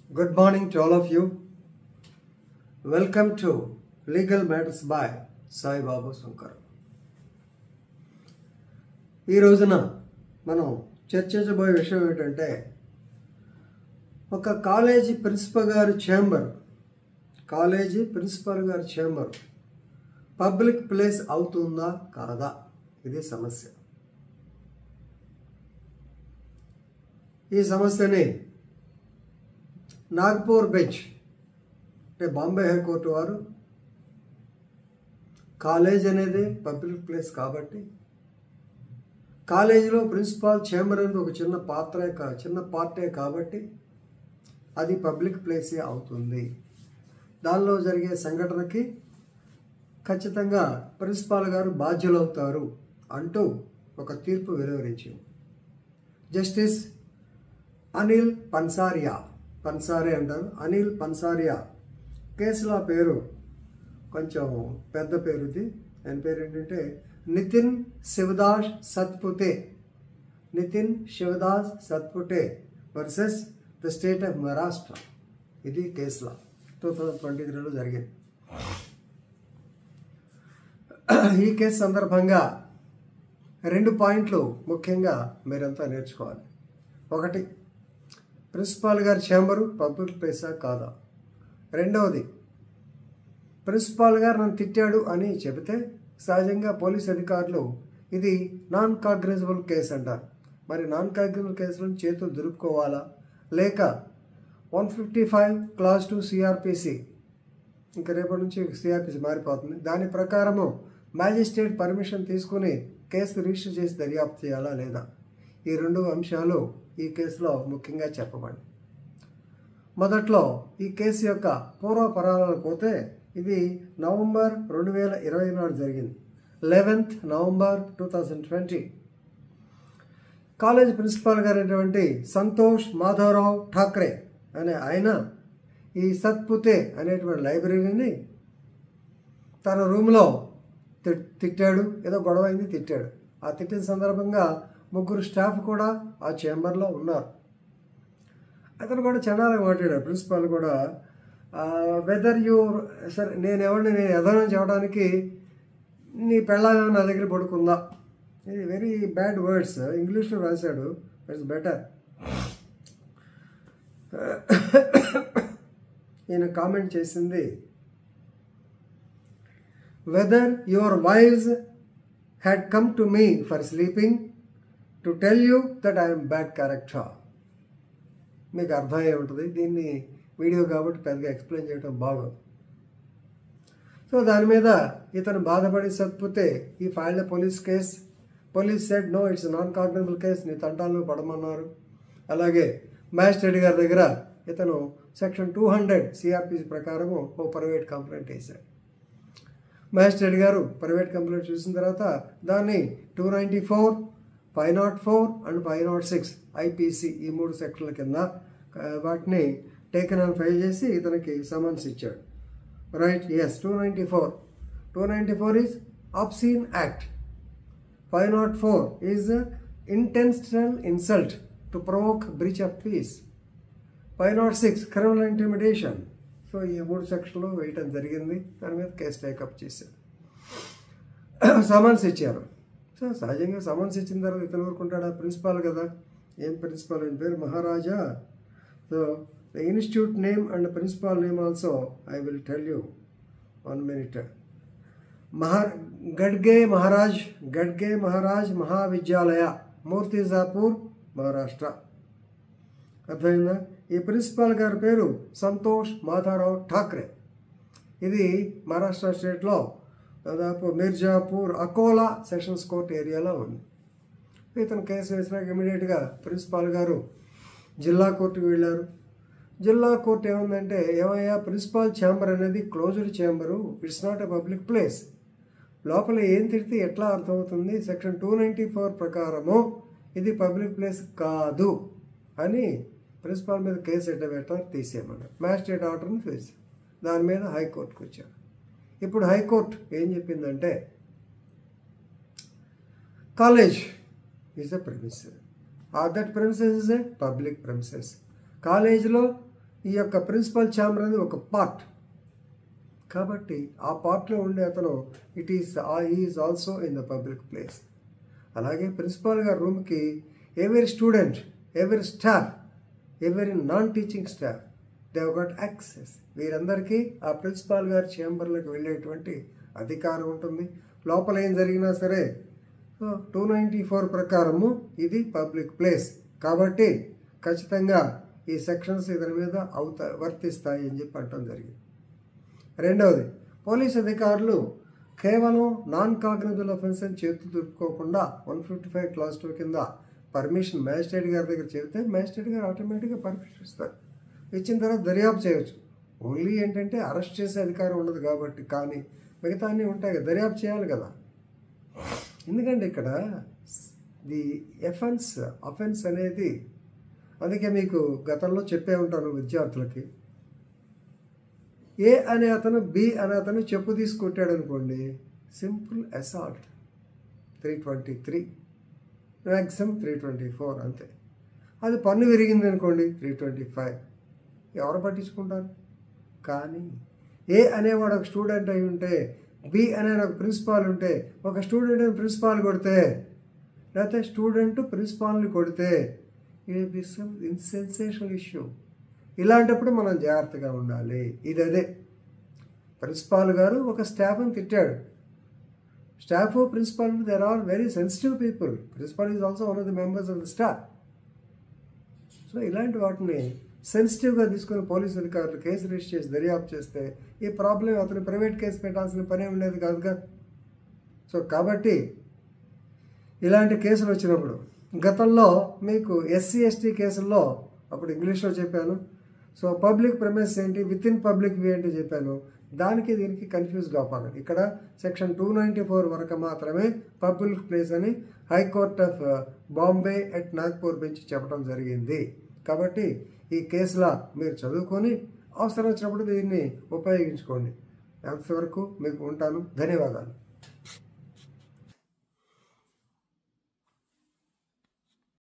Good morning to all of you. Welcome to Legal Matters by Sai Babu Shankar. ఈ రోజున మనం చర్చించబోయే విషయం ఏంటంటే ఒక కాలేజీ ప్రిన్సిపల్ గారి ఛాంబర్ పబ్లిక్ ప్లేస్ అవుతుందా కాదా, ఇది సమస్య. ఈ సమస్యని నాగ్పూర్ బెంచ్ అంటే బాంబే హైకోర్టు వారు కాలేజ్ అనేది పబ్లిక్ ప్లేస్ కాబట్టి కాలేజీలో ప్రిన్సిపాల్ ఛాంబర్ అనేది ఒక చిన్న పార్టే కాబట్టి అది పబ్లిక్ ప్లేసే అవుతుంది. దానిలో జరిగే సంఘటనకి ఖచ్చితంగా ప్రిన్సిపాల్ గారు బాధ్యులవుతారు అంటూ ఒక తీర్పు వెలువరించింది. జస్టిస్ అనిల్ పన్సారే అంటారు, అనిల్ పన్సారియా. కేసులో పేరు కొంచెం పెద్ద పేరు. ఇది ఆయన పేరు ఏంటంటే Nitin Shivdas Satpute versus the state of Maharashtra. ఇది కేసులో 2023లో జరిగింది. ఈ కేసు సందర్భంగా 2 పాయింట్లు ముఖ్యంగా మీరంతా నేర్చుకోవాలి. ఒకటి, ప్రిన్సిపాల్ గారి ఛాంబరు పబ్లిక్ ప్లేసా కాదా. రెండవది, ప్రిన్సిపాల్ గారు నన్ను తిట్టాడు అని చెబితే సహజంగా పోలీస్ అధికారులు ఇది నాన్ కాగ్నిజబుల్ కేసు అంటారు. మరి నాన్ కాగ్నిజబుల్ కేసులో చేతులు దులుపుకోవాలా, లేక 155 Clause 2 సిఆర్పిసి, ఇంకా రేపటి నుంచి సిఆర్పిసి మారిపోతుంది, దాని ప్రకారము మ్యాజిస్ట్రేట్ పర్మిషన్ తీసుకుని కేసు రిజిస్టర్ చేసి దర్యాప్తు చేయాలా లేదా, ఈ 2 అంశాలు ఈ కేసులో ముఖ్యంగా చెప్పబడి. మొదట్లో ఈ కేసు యొక్క పూర్వపరాలకు పోతే ఇది నవంబర్ 2020 నాడు జరిగింది. 11th నవంబర్ 2020 కాలేజ్ ప్రిన్సిపాల్ గారు అయినటువంటి సంతోష్ మాధవరావు ఠాక్రే అనే ఆయన ఈ సత్పుతే అనేటువంటి లైబ్రరీని తన రూమ్లో తిట్టాడు. ఏదో గొడవ అయింది, తిట్టాడు. ఆ తిట్టిన సందర్భంగా 3 స్టాఫ్ కూడా ఆ ఛాంబర్లో ఉన్నారు. అతను కూడా చండాలంగా మాట్లాడాడు. ప్రిన్సిపాల్ కూడా వెదర్ యూ సరే నేను ఎదనం చెప్పడానికి నీ పెళ్ళామే నా దగ్గర పడుకుందా, ఇది వెరీ బ్యాడ్ వర్డ్స్ ఇంగ్లీష్లో రాశాడు. It's better. ఈయన కామెంట్ చేసింది, whether your wives had come to me for sleeping to tell you that I'm bad character. మీకు అర్థమయ్యే ఉంటుంది. దీన్ని వీడియో కాబట్టి పెద్దగా ఎక్స్ప్లెయిన్ చేయడం బాగోదు. సో దాని మీద ఇతను బాధపడి సత్పుతే ఈ filed police case. Police said no, it's non cognizable case, నీ తంటాలను పడమన్నారు. అలాగే మ్యాజిస్ట్రేట్ గారి దగ్గర ఇతను సెక్షన్ 200 సిఆర్పిసి ప్రకారము ఓ ప్రైవేట్ కంప్లైంట్ వేశాడు. మ్యాజిస్ట్రేట్ గారు ప్రైవేట్ కంప్లైంట్ చూసిన తర్వాత దాన్ని 294, 504 అండ్ 506 ఐపీసీ ఈ 3 సెక్షన్ల కింద వాటిని టేకెన్ అని ఫైల్ చేసి ఇతనికి సమన్స్ ఇచ్చాడు. Right, yes, 294 is obscene act, 504 is intentional insult to provoke breach of peace, 506 criminal intimidation. So ఈ 3 సెక్షన్లు వేయటం జరిగింది. దాని మీద కేసు టేకప్ చేశారు, సమన్స్ ఇచ్చారు. సో సహజంగా సమన్స్ ఇచ్చిన తర్వాత ఇతను ఊరుకుంటాడా? ప్రిన్సిపాల్ కదా. ఏం ప్రిన్సిపాల్ అని పేరు Maharaja. So the institute name and principal name also I will tell you 1 minute. Gadge Maharaj Mahavidyalaya, Murtizapur, Maharashtra. అర్థమైందా? ఈ ప్రిన్సిపాల్ గారి పేరు సంతోష్ మాధవరావు ఠాక్రే. ఇది మహారాష్ట్ర స్టేట్లో దాదాపు మిర్జాపూర్, అకోలా సెషన్స్ కోర్ట్ ఏరియాలో ఉంది. ఇతను కేసు వేసినాక ఇమీడియట్గా ప్రిన్సిపాల్ గారు జిల్లా కోర్టుకు వెళ్ళారు. జిల్లా కోర్టు ఏముందంటే, ఏమయ్యా ప్రిన్సిపాల్ ఛాంబర్ అనేది closed chamber, it's not a public place, లోపల ఏం తిడితే ఎట్లా అర్థమవుతుంది, సెక్షన్ 294 ప్రకారము ఇది పబ్లిక్ ప్లేస్ కాదు అని ప్రిన్సిపాల్ మీద కేసు ఎడ్డబెట్టారు, తీసేయమన్నారు. మ్యాజిస్ట్రేట్ ఆర్డర్ని తీసి దాని మీద హైకోర్టుకు వచ్చారు. ఇప్పుడు హైకోర్టు ఏం చెప్పిందంటే, college is a premise, that premises is a public premises. కాలేజీలో ఈ యొక్క ప్రిన్సిపల్ ఛాంబర్ అనేది ఒక పార్ట్. కాబట్టి ఆ పార్ట్లో ఉండే అతను is also in the public place. అలాగే ప్రిన్సిపాల్ గారి రూమ్కి every student, every staff, every non teaching staff they have got access. వీరందరికీ ఆ ప్రిన్సిపాల్ గారి ఛాంబర్లోకి వెళ్ళేటువంటి అధికారం ఉంటుంది. లోపల ఏం జరిగినా సరే 294 ప్రకారము ఇది పబ్లిక్ ప్లేస్ కాబట్టి ఖచ్చితంగా ఈ సెక్షన్స్ ఇతని మీద వర్తిస్తాయి అని చెప్పి అంటం జరిగింది. రెండవది, పోలీస్ అధికారులు కేవలం నాన్ కాగ్నిజబుల్ అఫెన్స్ అని చేతులు దులుపుకోకుండా 155 క్లాస్ 2 కింద పర్మిషన్ మ్యాజిస్ట్రేట్ గారి దగ్గర చెబితే మ్యాజిస్ట్రేట్ గారు ఆటోమేటిక్గా పర్మిషన్ ఇస్తారు. ఇచ్చిన తర్వాత దర్యాప్తు చేయవచ్చు. ఓన్లీ ఏంటంటే అరెస్ట్ చేసే అధికారం ఉండదు కాబట్టి. కానీ మిగతా అన్నీ ఉంటాయి కదా, దర్యాప్తు చేయాలి కదా. ఎందుకంటే ఇక్కడ ది అఫెన్స్ అనేది, అందుకే మీకు గతంలో చెప్పే ఉంటాను విద్యార్థులకి, ఏ అనే అతను బి అనే అతను చెప్పు తీసుకొట్టాడు అనుకోండి, సింపుల్ అసాల్ట్ 323, మ్యాక్సిమం 324 అంతే. అది పన్ను విరిగింది అనుకోండి 325. ఎవరు పట్టించుకుంటారు? కానీ ఏ అనేవాడు ఒక స్టూడెంట్ అయి ఉంటే, బి అనే ఒక ప్రిన్సిపాల్ ఉంటే, ఒక స్టూడెంట్ అని ప్రిన్సిపాల్ కొడితే, లేకపోతే స్టూడెంట్ ప్రిన్సిపాల్ని కొడితే ఇట్ బికమ్ ఇన్సెన్సేషనల్ ఇష్యూ. ఇలాంటప్పుడు మనం జాగ్రత్తగా ఉండాలి. అదే ప్రిన్సిపాల్ గారు ఒక స్టాఫ్ని తిట్టాడు. Staff principal there are very sensitive people. Principal is also one of the members of the staff. So ఇలాంటి వాటిని సెన్సిటివ్గా తీసుకుని పోలీసు అధికారులు కేసు రిజిస్టర్ చేసి దర్యాప్తు చేస్తే ఈ ప్రాబ్లం అతను ప్రైవేట్ కేసు పెట్టాల్సిన పనే ఉండేది కాదుగా. సో కాబట్టి ఇలాంటి కేసులు వచ్చినప్పుడు, గతంలో మీకు SC ST కేసుల్లో అప్పుడు ఇంగ్లీష్లో చెప్పాను. సో పబ్లిక్ ప్రెమిస్ ఏంటి, విత్ ఇన్ పబ్లిక్ వే ఏంటి చెప్పాను. దానికి దీనికి కన్ఫ్యూజ్ కాపాలి. ఇక్కడ సెక్షన్ 294 వరకు మాత్రమే పబ్లిక్ ప్లేస్ అని high court of Bombay at Nagpur bench చెప్పడం జరిగింది. కాబట్టి ఈ కేసులా మీరు చదువుకొని అవసరం వచ్చినప్పుడు దీన్ని ఉపయోగించుకోండి. అంతవరకు మీకు ఉంటాను. ధన్యవాదాలు.